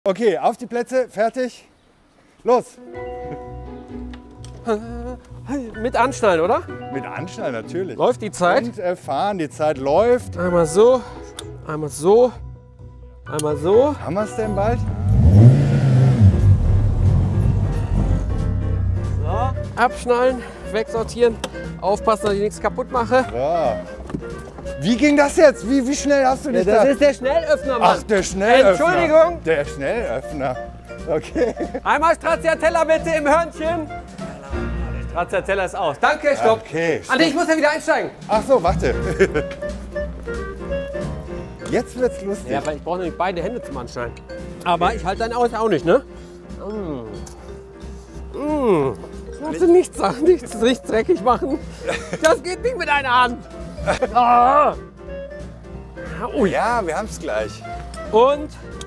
Okay, auf die Plätze, fertig, los. Mit Anschnallen, oder? Mit Anschnallen natürlich. Läuft die Zeit? Und fahren, die Zeit läuft. Einmal so, einmal so, einmal so. Haben wir es denn bald? So. Abschnallen, wegsortieren, aufpassen, dass ich nichts kaputt mache. Ja. Wie ging das jetzt? Wie schnell hast du dich Das da? ist der Schnellöffner, Mann. Ach, der Schnellöffner. Entschuldigung. Der Schnellöffner. Okay. Einmal Stracciatella bitte im Hörnchen. Stracciatella ist aus. Danke, stopp. Okay, stopp. Andi, ich muss ja wieder einsteigen. Ach so, warte. Jetzt wird's lustig. Ja, weil ich brauche nämlich beide Hände zum Anschneiden. Aber ich halte dein Aus auch nicht, ne? Kannst du nichts dreckig machen? Das geht nicht mit einer Hand. Oh ja, wir haben es gleich. Und